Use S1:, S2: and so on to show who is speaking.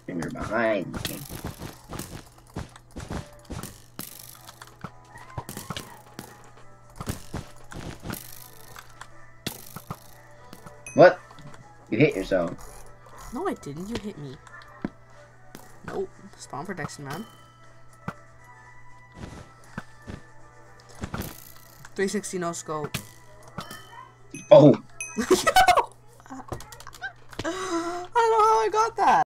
S1: You're behind me. What? You hit yourself.
S2: No, I didn't. You hit me. Nope. Spawn protection, man. 360 no scope.
S1: Oh!
S2: I don't know how I got that.